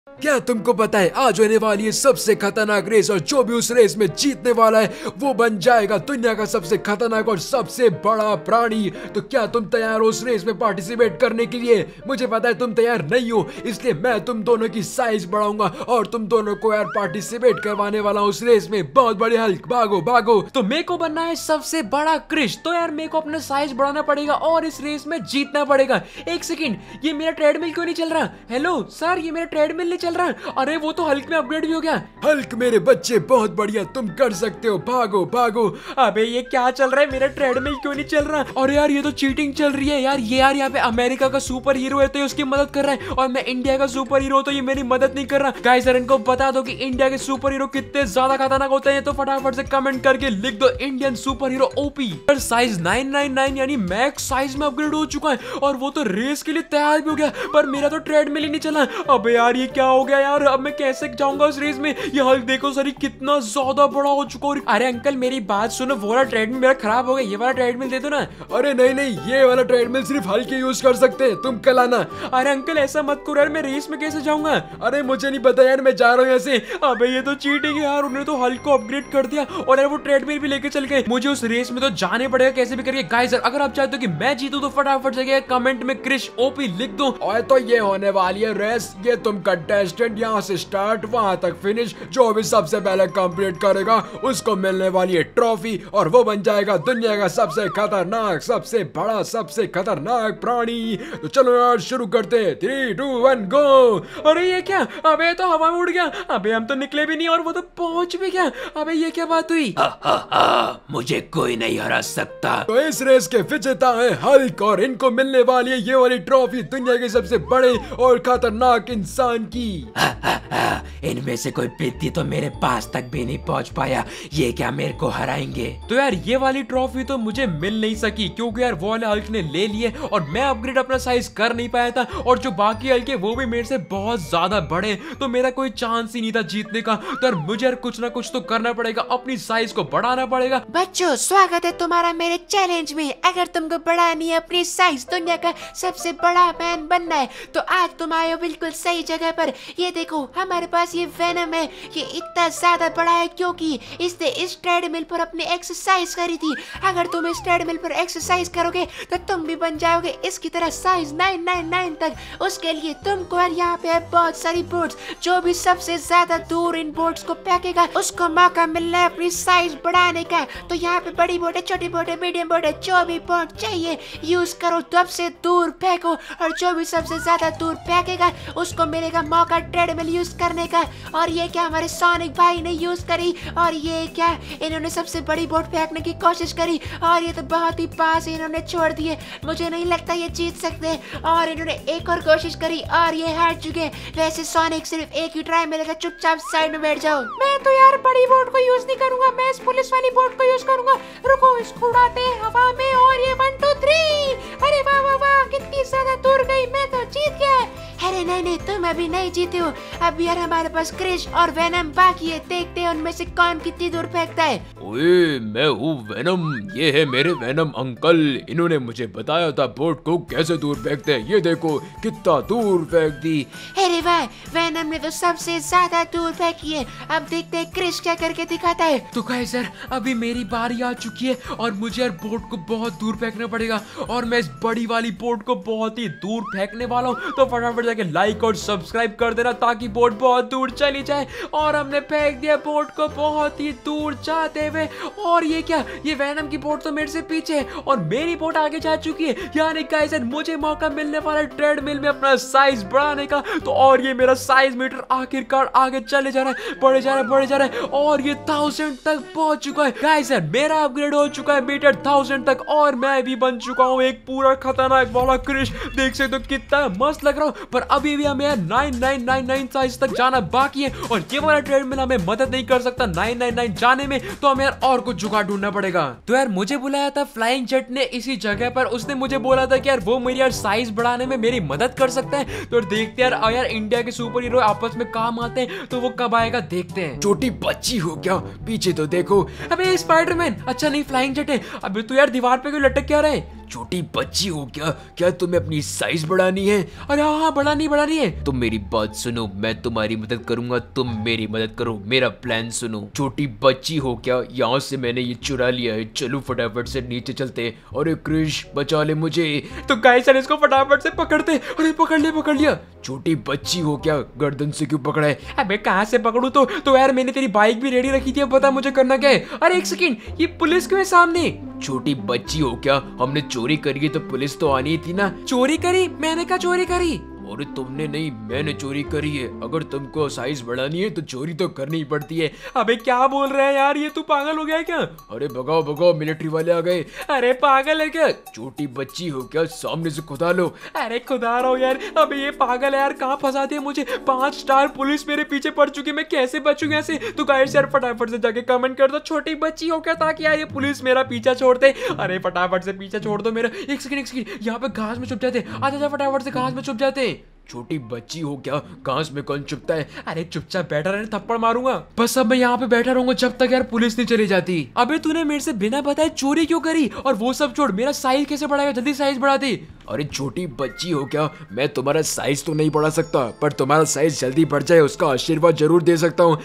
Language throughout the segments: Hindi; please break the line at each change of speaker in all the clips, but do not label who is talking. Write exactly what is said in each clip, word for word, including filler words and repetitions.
क्या तुमको पता है आज होने वाली है सबसे खतरनाक रेस, और जो भी उस रेस में जीतने वाला है वो बन जाएगा दुनिया का सबसे खतरनाक और सबसे बड़ा प्राणी। तो क्या तुम तैयार हो उस रेस में पार्टिसिपेट करने के लिए? मुझे पता है तुम तैयार नहीं हो, इसलिए मैं तुम दोनों की साइज बढ़ाऊंगा और तुम दोनों को यार पार्टिसिपेट करवाने वाला हूँ उस रेस में। बहुत बड़े हल्क, भागो भागो।
तो मेरे को बनना है सबसे बड़ा क्रिश, तो यार मेरे को अपना साइज बढ़ाना पड़ेगा और इस रेस में जीतना पड़ेगा। एक सेकंड, ये मेरा ट्रेडमिल क्यों नहीं चल रहा? हेलो सर, ये मेरा ट्रेडमिल नहीं चल रहा। अरे वो तो हल्क में अपग्रेड भी हो गया।
हल्क मेरे बच्चे बहुत बढ़िया, तुम कर सकते हो, भागो भागो।
अबे ये क्या चल रहा है, मेरा ट्रेडमिल क्यों नहीं चल रहा? और यार ये तो चीटिंग चल रही है यार। ये यार यहाँ पे अमेरिका का सुपर हीरो है तो ये उसकी मदद कर रहा है, और मैं इंडिया का सुपर हीरो तो ये मेरी मदद नहीं कर रहा। गाइस यार इनको बता दो कि इंडिया के सुपर हीरो कितने ज्यादा खतरनाक होते हैं, तो फटाफट से कमेंट करके लिख दो Indian superhero OP. Size nine nine nine यानी मैक्स साइज में अपग्रेड हो चुका है, और वो तो रेस के लिए तैयार भी हो गया, पर मेरा तो ट्रेडमिल ही नहीं चला। अबे यार ये क्या हो गया यार, अब मैं कैसे जाऊंगा उस रेस में? ये हल्क देखो सर कितना ज्यादा बड़ा हो चुका है। अरे अंकल मेरी बात सुनो, वो वाला ट्रेडमिल मेरा खराब हो गया, ये वाला ट्रेडमिल दे दो ना।
अरे नहीं नहीं, ये वाला ट्रेडमिल सिर्फ हल्क यूज कर सकते हैं, तुम कल आना।
अरे अंकल ऐसा मत करो यार, मैं रेस में कैसे जाऊंगा?
अरे मुझे नहीं पता यार, मैं जा रहा हूँ ऐसे।
अबे ये तो चीटिंग है यार, उन्होंने तो हल्क को अपग्रेड कर दिया और यार वो ट्रेडमिल भी लेके चल गए। मुझे उस रेस में तो जाने पड़ेगा कैसे भी करके। गाइस अगर आप चाहते हो कि मैं जीतूं तो फटाफट से कमेंट में क्रिश ओपी लिख दो।
और तो ये होने वाली है रेस, ये तुम कंटेस्टेंट यहाँ से स्टार्ट वहां तक फिनिश, जो भी सबसे पहले कंप्लीट करेगा उसको मिलने वाली है ट्रॉफी, और वो बन जाएगा दुनिया का सबसे खतरनाक, सबसे बड़ा, सबसे खतरनाक प्राणी। तो चलो यार शुरू करते हैं, थ्री टू वन गो।
अरे ये क्या? अबे तो हवा में उड़ गया। अबे हम तो निकले भी नहीं और वो तो पहुंच भी गया। अबे ये क्या बात हुई?
हा, हा, हा, मुझे कोई नहीं हरा सकता।
तो इस रेस के विजेता है हल्क, और इनको मिलने वाली है ये वाली ट्रॉफी दुनिया के सबसे बड़े और खतरनाक इंसान की।
हा, हा, हा, इनमें से कोई प्रीति तो मेरे पास तक भी नहीं पहुंच पाया, ये क्या मेरे को हराएंगे?
तो यार ये वाली ट्रॉफी तो मुझे मिल नहीं सकी, क्योंकि यार वो वाले हल्क ने ले लिए और मैं अपग्रेड अपना साइज कर नहीं पाया था, और जो बाकी हल्क है वो भी मेरे से बहुत ज्यादा बड़े, तो मेरा कोई चांस ही नहीं था जीतने का। तो यार मुझे यार कुछ ना कुछ तो करना पड़ेगा, अपनी साइज को बढ़ाना पड़ेगा।
बच्चों स्वागत है तुम्हारा मेरे चैलेंज में। अगर तुमको बढ़ानी है अपनी साइज, दुनिया का सबसे बड़ा मैन बनना है, तो आज तुम आए हो बिल्कुल सही जगह पर। ये देखो हमारे पास ये वेनम है, ये इतना ज्यादा बड़ा है क्योंकि इसने इस ट्रेडमिल पर अपनी एक्सरसाइज करी थी। अगर तुम इस ट्रेडमिल पर एक्सरसाइज करोगे तो तुम भी बन जाओगे इसकी तरह साइज नाइन नाइन नाइन तक। उसके लिए तुमको यार यहाँ पे है बहुत सारी बोट्स, जो भी सबसे ज्यादा दूर इन बोट्स को फेंकेगा उसको मौका मिलना है अपनी साइज बढ़ाने का। तो यहाँ पे बड़ी बोट है, छोटी बोट है, मीडियम बोट है, जो भी बोट चाहिए यूज करो, सबसे दूर फेंको, और जो भी सबसे ज्यादा दूर फेंकेगा उसको मिलेगा मौका ट्रेडमिल यूज करने का। और ये क्या हमारे सोनिक भाई ने यूज करी, और ये क्या इन्होंने सबसे बड़ी बोट फेंकने की कोशिश करी, और ये तो बहुत ही पास इन्होंने छोड़ दिए। मुझे नहीं लगता ये जीत सकते, और इन्होंने एक और कोशिश करी और ये हार चुके। वैसे सोनिक सिर्फ एक ही ट्राई मिलेगा, चुपचाप साइड में बैठ जाओ। मैं तो यार बड़ी बोट को यूज नहीं करूंगा, मैं इस पुलिस वाली बोट को यूज करूंगा। रुको इसको उड़ाते हैं हवा में, और ये वन टू थ्री। अरे वाह वाह वाह, कितनी ज्यादा दूर गई, मैं तो जीत गया। अरे नहीं नहीं, तुम अभी नहीं जीते हो, अब यार हमारे पास क्रिश और वेनम बाकी है, देखते हैं उनमें से कौन कितनी दूर फेंकता है।
ओए मैं हूँ वेनम, ये है मेरे वेनम अंकल, इन्होंने मुझे बताया था बोट को कैसे दूर फेंकते हैं। ये देखो कितना दूर फेंक दी।
अरे वाह, वेनम ने तो सबसे ज्यादा दूर फेंकी है। अब देखते हैं क्रिश क्या करके दिखाता है।
तो गाइस यार अभी मेरी बारी आ चुकी है, और मुझे यार बोट को बहुत दूर फेंकना पड़ेगा, और मैं इस बड़ी वाली बोट को बहुत ही दूर फेंकने वाला हूँ। तो फटाफट जाके लाइक और सब्सक्राइब कर देना ताकि बोट बहुत दूर चली जाए। और हमने फेंक दिया बोट को बहुत ही दूर जाते हुए। और ये क्या, ये वेनम की बोट तो मेरे से पीछे है और मेरी बोट आगे जा चुकी है, यानी गाइस मुझे मौका मिलने वाला है ट्रेडमिल में अपना साइज बढ़ाने का। तो और ये मेरा साइज मीटर आखिरकार आगे चले जा रहा है, बढ़े जा रहा है, बढ़े जा रहा है, और ये थाउजेंड तक पहुंच चुका है। गाइस मेरा अपग्रेड हो चुका है मीटर थाउजेंड तक, और मैं भी बन चुका हूँ एक पूरा खतरनाक वाला क्रिश। देख सकते हो कितना मस्त लग रहा हूँ, पर अभी भी हमें nine nine nine nine size तक जाना बाकी है, और ये वाला ट्रेडमिल हमें मदद नहीं कर सकता नाइन नाइन नाइन जाने में, तो हमें यार और कुछ जुगाड़ ढूंढना पड़ेगा। तो यार मुझे बुलाया था फ्लाइंग जेट ने इसी जगह पर, उसने मुझे बोला था कि यार वो मेरी यार साइज बढ़ाने में मेरी मदद कर सकता है। तो देखते यार यार इंडिया के सुपर हीरो आपस में काम आते हैं, तो वो कब आएगा देखते हैं।
छोटी बच्ची हो क्या, पीछे तो देखो।
अबे स्पाइडरमैन, अच्छा नहीं फ्लाइंग जेट है। अबे तू यार दीवार पे क्यों लटक क्या रहा है?
छोटी बच्ची हो क्या? क्या तुम्हें अपनी साइज बढ़ानी है?
अरे हाँ हाँ बढ़ानी बढ़ानी है।
तुम मेरी बात सुनो, मैं तुम्हारी मदद करूंगा, तुम मेरी मदद करो। मेरा प्लान सुनो। छोटी बच्ची हो क्या? यहाँ से मैंने ये चुरा लिया है। चलो फटाफट से नीचे चलते। अरे क्रिश बचा ले मुझे।
तो गाइस सर इसको फटाफट से पकड़ते। अरे पकड़ लिया पकड़ लिया।
छोटी बच्ची हो क्या? गर्दन से क्यों पकड़ा है?
अबे कहाँ से पकड़ू? तो तो यार मैंने तेरी बाइक भी रेडी रखी थी, अब बता मुझे करना क्या है। अरे एक सेकंड, ये पुलिस क्यों है सामने?
छोटी बच्ची हो क्या? हमने चोरी करी है तो पुलिस तो आनी थी ना।
चोरी करी? मैंने क्या चोरी करी?
और तुमने नहीं, मैंने चोरी करी है। अगर तुमको साइज बढ़ानी है तो चोरी तो करनी ही पड़ती है।
अबे क्या बोल रहा है यार, ये तू पागल हो गया है क्या?
अरे भगाओ भगाओ, मिलिट्री वाले आ गए।
अरे पागल है क्या?
छोटी बच्ची हो क्या? सामने से खुदा लो।
अरे खुदा रहा हूँ यार। अबे ये पागल है यार, कहाँ फंसा दिया मुझे। पांच स्टार पुलिस मेरे पीछे पड़ चुकी, मैं कैसे बचूंगा यहाँ से? तो गाइस यार फटाफट से जाके कमेंट कर दो छोटी बच्ची हो क्या, ताकि यार ये पुलिस मेरा पीछा छोड़ दे। अरे फटाफट से पीछा छोड़ दो मेरा। एक सेकंड एक सेकंड, यहाँ पे घास में छुप जाते। आजा जा फटाफट से घास में छुप जाते।
छोटी बच्ची हो क्या? घास में कौन छुपता है?
अरे चुपचाप बैठा रहने, थप्पड़ मारूंगा। बस अब मैं यहाँ पे बैठा रहूंगा जब तक यार पुलिस नहीं चली जाती। अबे तूने मेरे से बिना बताए चोरी क्यों करी? और वो सब छोड़, मेरा साइज कैसे बढ़ाएगा? जल्दी साइज बढ़ा दे।
अरे छोटी बच्ची हो क्या? मैं तुम्हारा साइज तो नहीं बढ़ा सकता, पर तुम्हारा साइज जल्दी बढ़ जाए उसका आशीर्वाद जरूर दे सकता हूँ।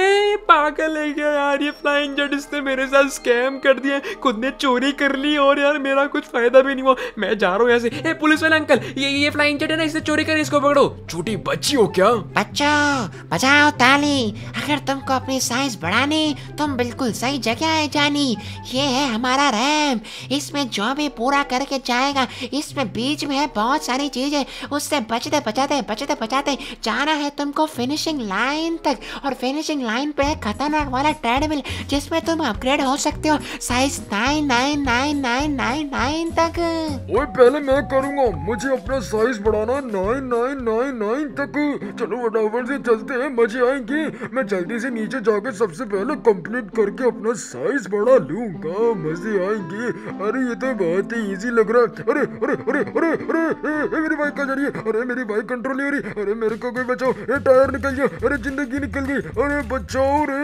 पागल है क्या यार, ये फ्लाइंग जेट इसने मेरे साथ स्कैम कर दिया। खुद ने चोरी कर ली और यार मेरा कुछ फायदा भी नहीं हुआ। मैं जा रहा हूँ यहाँ से। ए पुलिस वाले अंकल, ये ये फ्लाइंग जेट है ना, इसने चोरी करी, इसको पकड़ो।
छोटी बच्ची हो क्या?
बच्चों बजाओ ताली। अगर तुमको अपनी साइज बढ़ानी, तुम बिल्कुल सही जगह है जानी। ये है हमारा रैंप, इसमें जो भी पूरा करके जाएगा, इसमें बीच में है बहुत सारी चीजें, उससे बचते बचाते बचते बचाते जाना है तुमको फिनिशिंग लाइन तक। और फिनिशिंग लाइन पे है खतरनाक वाला ट्रेडमिल, जिसमें तुम अपग्रेड हो सकते हो size nine nine nine nine nine nine तक।
ओए पहले मैं करूंगा, मुझे अपना साइज बढ़ाना नाइन नाइन नाइन नाइन तक। चलो फटाफट से चलते हैं, मजे आएंगे। मैं जल्दी से नीचे जाकर सबसे पहले कंप्लीट करके अपना साइज बढ़ा लूंगा, मजे आएंगे। अरे ये तो बहुत ही इजी लग रहा है। अरे अरे अरे अरे अरे ए, मेरी बाइक कहाँ जा रही है? अरे मेरी बाइक कंट्रोल नहीं हो रही। अरे मेरे को कोई बचाओ, ये टायर निकल गया। अरे जिंदगी निकल गई। अरे बचाओ रे।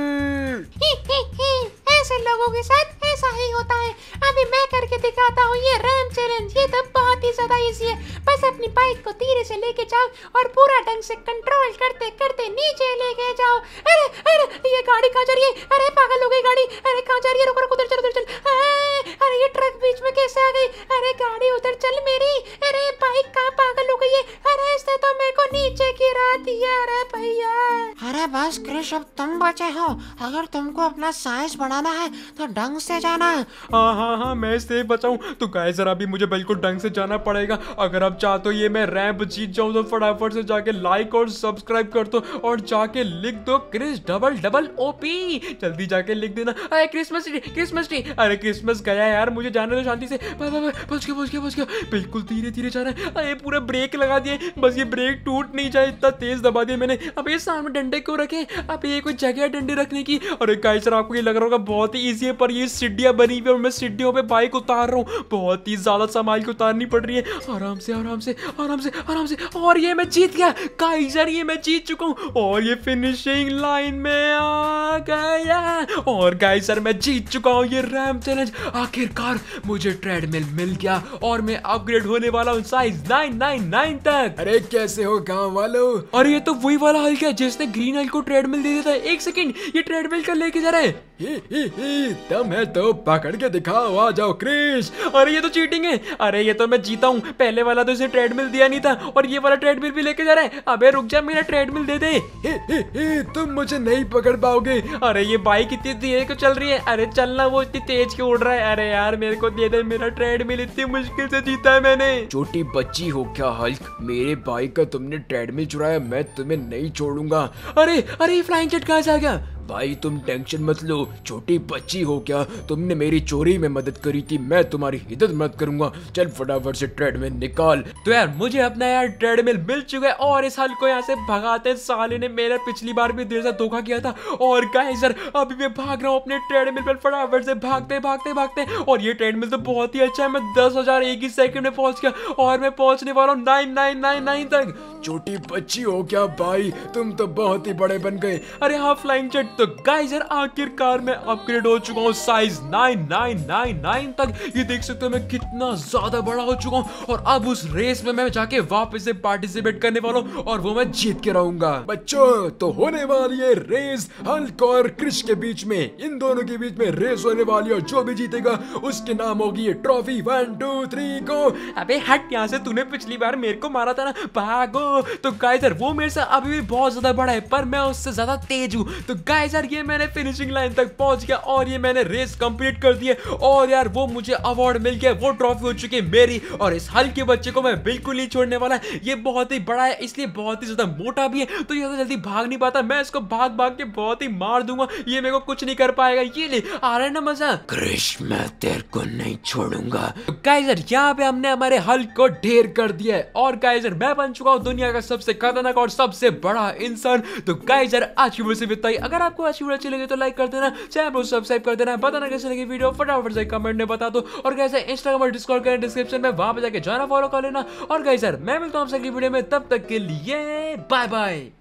ही, ही, ही, ऐसे लोगों के साथ ऐसा ही होता है। अभी मैं करके दिखाता हूँ ये रैम चैलेंज। ये तो बहुत ही ज्यादा इजी है। बस अपनी बाइक को धीरे से लेके जाओ और पूरा ढंग से कंट्रोल करते करते नीचे लेके जाओ। अरे अरे ये गाड़ी कहाँ जा रही है? अरे पागल हो गई गाड़ी। अरे कहाँ जा रही है? रुक रुक, उधर चल उधर चल। अरे ये ट्रक बीच में कैसे आ गई? अरे गाड़ी उधर चल मेरी। अरे बाइक कहाँ पागल हो गई है? अरे इसने तो मेरे को नीचे गिरा दिया। अरे भैया। अरे बस क्रिश, अब तुम बचे हो। अगर तुमको अपना साइज बढ़ाना है तो ढंग से जाना।
हाँ हाँ हाँ मैं सेफ बचाऊं। तो गाइस जरा भी मुझे बिल्कुल ढंग से जाना पड़ेगा। अगर आप चाहते हो ये मैं रैंप जीत जाऊं तो फटाफट से जाके लाइक और सब्सक्राइब कर दो और जाके लिख दो क्रिस डबल डबल ओपी। जल्दी जाके लिख देना। अरे क्रिसमस ट्री क्रिसमस ट्री। अरे क्रिसमस गया यार, मुझे जाने दो शांति से। पहुंच गया पहुंच गया पहुंच गया। बिल्कुल धीरे धीरे जा रहा है। अरे पूरा ब्रेक लगा दिए, बस ये ब्रेक टूट नहीं जाए, इतना तेज दबा दिया मैंने। अब ये सामने डंडे क्यों रखे? अब ये कोई जगह है डंडे रखने की? अरे गाइस सर आपको ये लग रहा होगा बहुत ही इजी है, पर ये सीढ़ियां बनी हुई है और मैं सीढ़ियों पे बाइक उतार रहा हूँ। बहुत ही ज्यादा संभाल के उतारनी पड़ रही है। आराम से आराम से आराम से आराम से। और ये मैं जीत गया गाइस सर, ये मैं जीत चुका हूँ और ये फिनिशिंग लाइन में आ गया। और गाइस सर मैं जीत चुका हूँ ये रैंप चैलेंज। आखिरकार मुझे ट्रेडमिल मिल गया और मैं अपग्रेड होने वाला हूँ साइज नाइन नाइन नाइन तक।
अरे कैसे हो गाँव वालों?
अरे ये तो वही वाला हल्क है जिसने ग्रीन हल्क को ट्रेडमिल दे दिया था। एक सेकंड, ये ट्रेडमिल का लेके जा रहा है।
ही ही ही, दम है तो पकड़ के दिखाओ, आ जाओ क्रिश।
अरे ये तो चीटिंग है। अरे ये तो मैं जीता हूँ, पहले वाला तो इसे ट्रेडमिल दिया नहीं था और ये वाला ट्रेडमिल भी लेके जा रहा है। अबे रुक जा, मेरा ट्रेडमिल दे दे।
ही ही ही, तुम मुझे नहीं पकड़ पाओगे।
अरे ये बाइक इतनी धीरे क्यों चल रही है? अरे चलना, वो इतनी तेज क्यों उड़ रहा है? अरे यार मेरे को दे दे मेरा ट्रेडमिल, इतनी मुश्किल से जीता है मैंने।
छोटी बच्ची हो क्या हल्क? मेरे बाइक का तुमने ट्रेडमिल चुराया, मैं तुम्हें नहीं छोड़ूंगा।
अरे अरे फ्लाइंग जेट कहाँ से आ गया?
भाई तुम टेंशन मत लो, छोटी बच्ची हो क्या? तुमने मेरी चोरी में मदद करी थी, मैं तुम्हारी हिदत मदद करूंगा। चल फटाफट से ट्रेडमिल निकाल।
तो यार मुझे अपना यार ट्रेडमिल मिल चुका है और इस हल को यहाँ से भगाते। साले ने मेरा पिछली बार भी देर से धोखा किया था। और गाइस सर अभी मैं भाग रहा हूँ अपने ट्रेडमिल पर, फटाफट से भागते भागते भागते। और ये ट्रेडमिल तो बहुत ही अच्छा है, मैं दस हजार एक ही सेकंड में पहुंच गया और मैं पहुंचने वाला हूँ नाइन नाइन नाइन नाइन तक।
छोटी बच्ची हो क्या भाई? तुम तो बहुत ही बड़े बन गए।
अरे हाँ फ्लाइंग जेट, तो गाइस यार आखिरकार मैं अपग्रेड हो चुका हूँ size nine nine nine nine तक। ये देख सकते हो मैं कितना ज्यादा बड़ा हो चुका हूँ और अब उस रेस में मैं जाके वापस से पार्टिसिपेट करने वाला हूँ और वो मैं जीत के रहूंगा।
बच्चों तो होने वाली है रेस हल्क और क्रिश के बीच में, इन दोनों के बीच में रेस होने वाली है और जो भी जीतेगा उसके नाम होगी trophy. One two three go.
अबे हट यहाँ से, तूने पिछली बार मेरे को मारा था ना, भागो। तो गाइस यार वो मेरे से अभी भी बहुत ज्यादा बड़ा है पर मैं उससे ज्यादा तेज हूँ। तो गाइस यार ये मैंने फिनिशिंग लाइन तक पहुंच गया और ये मैंने रेस कंप्लीट कर दी है और यार वो मुझे अवार्ड मिल गया, वो ट्रॉफी हो चुकी है मेरी। और इस हल्क के बच्चे को मैं बिल्कुल नहीं छोड़ने वाला। ये बहुत ही बड़ा है इसलिए बहुत ही ज्यादा मोटा भी है तो ये तो जल्दी भाग नहीं पाता। मैं इसको भाग भाग के बहुत ही मार दूंगा, ये मेरे को कुछ नहीं कर पाएगा। ये ले आ रहा है ना मजा।
क्रिश मैं तेरे को नहीं छोड़ूंगा।
तो गाइस यार यहाँ पे हमने हमारे हल्क को ढेर कर दिया है और गाइस यार मैं बन चुका हूँ दुनिया का सबसे खतरनाक और सबसे बड़ा इंसान। तो गाइस यार आज की वीडियो से इतना ही। अगर आपको आज की वीडियो अच्छी लगी तो लाइक कर देना, चैनल को सब्सक्राइब कर देना, बताना कैसे लगी वीडियो फटाफट से कमेंट में बता दो। और गाइस इंस्टाग्राम और डिस्कॉर्ड का डिस्क्रिप्शन में वहां पे जाके जाना फॉलो कर लेना। और गाइस यार मैं मिलता हूँ आपसे अगली वीडियो में, तब तक के लिए बाय बाय।